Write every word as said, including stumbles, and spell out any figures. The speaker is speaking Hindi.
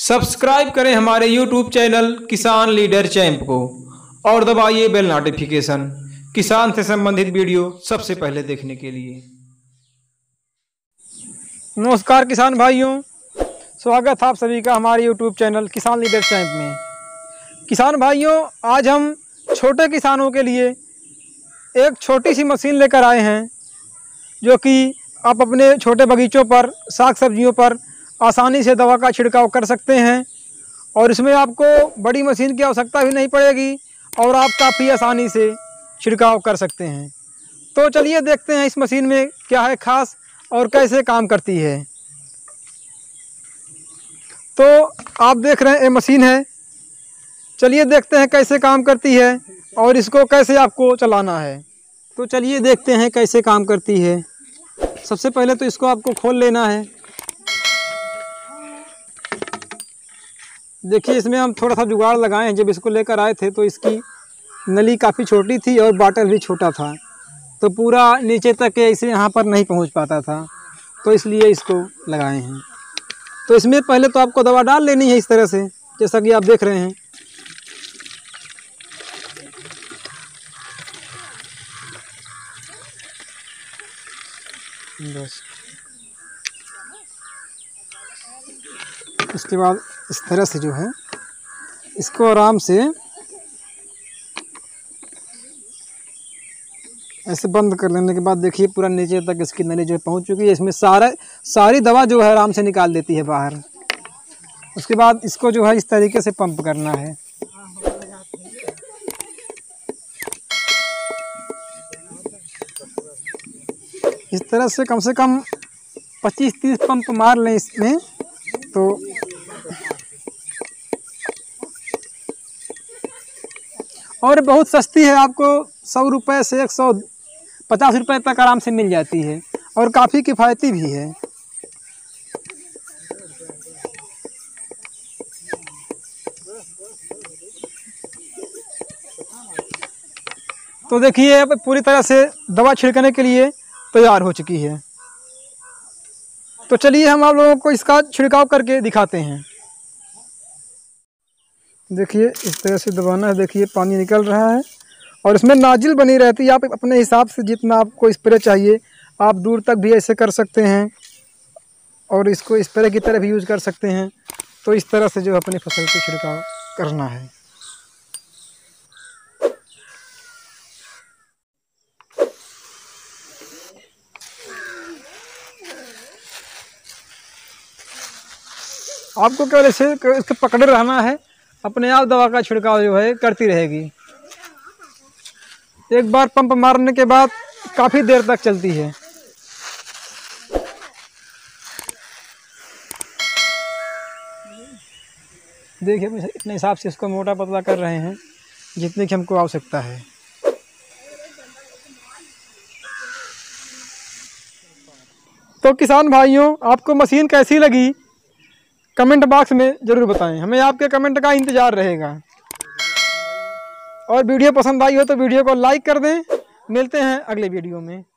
सब्सक्राइब करें हमारे YouTube channel Kisan leader champ को और दबाइए बेल नोटिफिकेशन किसान से संबंधित वीडियो सबसे पहले देखने के लिए। नमस्कार किसान भाइयों, स्वागत है आप सभी का हमारे YouTube channel Kisan leader champ में। किसान भाइयों, आज हम छोटे किसानों के लिए एक छोटी सी मशीन लेकर आए हैं जो कि आप अपने छोटे बगीचों पर, साग सब्जियों पर आसानी से दवा का छिड़काव कर सकते हैं और इसमें आपको बड़ी मशीन की आवश्यकता भी नहीं पड़ेगी और आप काफ़ी आसानी से छिड़काव कर सकते हैं। तो चलिए देखते हैं इस मशीन में क्या है खास और कैसे काम करती है। तो आप देख रहे हैं ये मशीन है, चलिए देखते हैं कैसे काम करती है और इसको कैसे आपको चलाना है। तो चलिए देखते हैं कैसे काम करती है। सबसे पहले तो इसको आपको खोल लेना है। देखिए, इसमें हम थोड़ा सा जुगाड़ लगाए हैं। जब इसको लेकर आए थे तो इसकी नली काफ़ी छोटी थी और बाटल भी छोटा था, तो पूरा नीचे तक ऐसे यहाँ पर नहीं पहुँच पाता था, तो इसलिए इसको लगाए हैं। तो इसमें पहले तो आपको दवा डाल लेनी है इस तरह से, जैसा कि आप देख रहे हैं। बस उसके बाद इस तरह से जो है इसको आराम से ऐसे बंद कर लेने के बाद देखिए पूरा नीचे तक इसकी नली जो है पहुंच चुकी है। इसमें सारा सारी दवा जो है आराम से निकाल देती है बाहर। उसके बाद इसको जो है इस तरीके से पंप करना है। इस तरह से कम से कम पच्चीस तीस पंप मार लें इसमें, तो और बहुत सस्ती है, आपको सौ रुपये से एक सौ पचास रुपये तक आराम से मिल जाती है और काफ़ी किफ़ायती भी है। तो देखिए अब पूरी तरह से दवा छिड़कने के लिए तैयार हो चुकी है। तो चलिए हम आप लोगों को इसका छिड़काव करके दिखाते हैं। देखिए इस तरह से दबाना है। देखिए पानी निकल रहा है और इसमें नाजिल बनी रहती है। आप अपने हिसाब से जितना आपको स्प्रे चाहिए आप दूर तक भी ऐसे कर सकते हैं और इसको स्प्रे की तरह भी यूज़ कर सकते हैं। तो इस तरह से जो अपनी फसल को छिड़काव करना है। आपको केवल ऐसे इसके पकड़े रहना है, अपने आप दवा का छिड़काव जो है करती रहेगी। एक बार पंप मारने के बाद काफ़ी देर तक चलती है। देखिए इतने हिसाब से इसको मोटा पतला कर रहे हैं जितने की हमको आवश्यकता है। तो किसान भाइयों, आपको मशीन कैसी लगी कमेंट बॉक्स में ज़रूर बताएं, हमें आपके कमेंट का इंतज़ार रहेगा। और वीडियो पसंद आई हो तो वीडियो को लाइक कर दें। मिलते हैं अगले वीडियो में।